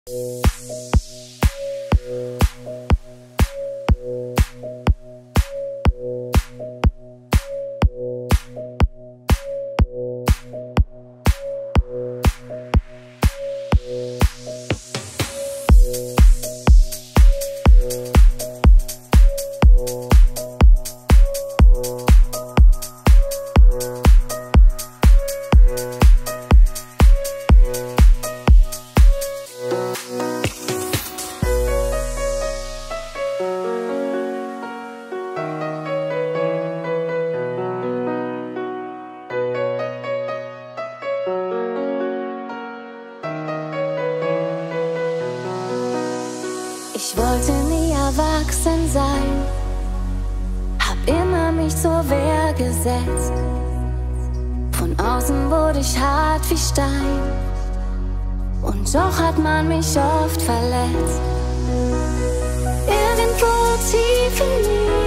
Ich wollte nie erwachsen sein, hab immer mich zur Wehr gesetzt. Von außen wurde ich hart wie Stein, und doch hat man mich oft verletzt. Irgendwo tief in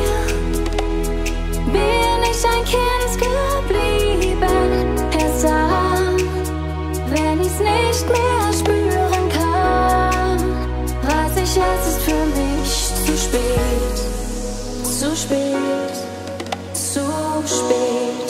mir bin ich ein Kind geblieben. Er sagt, wenn ich's nicht mehr spüren kann, weiß ich, es ist für mich zu spät, zu spät, zu spät.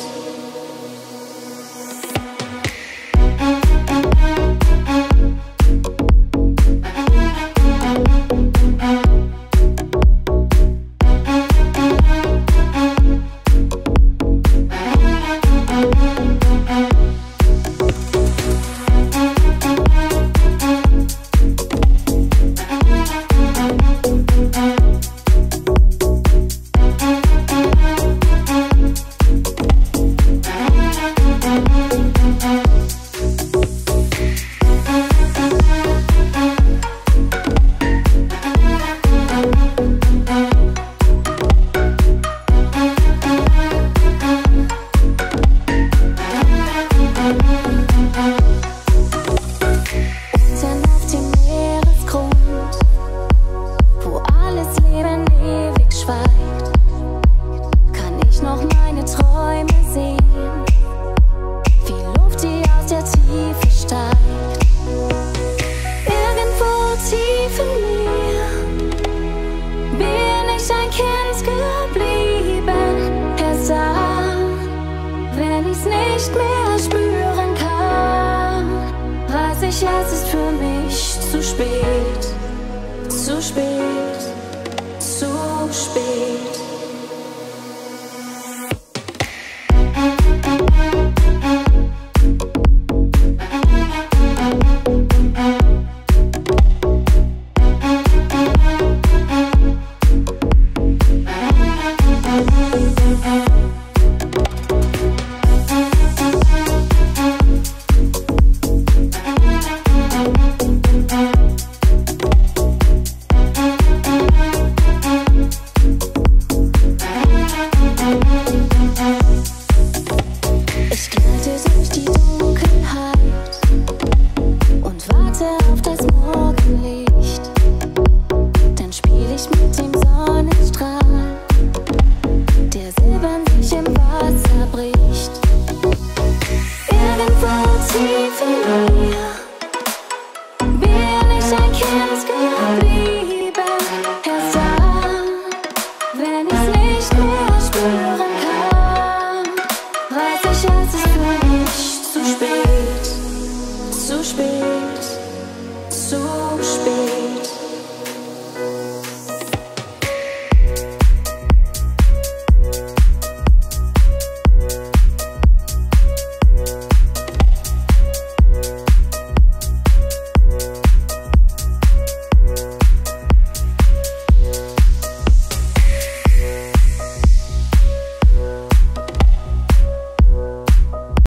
Es ist für mich zu spät, zu spät, zu spät. Zu spät, zu spät.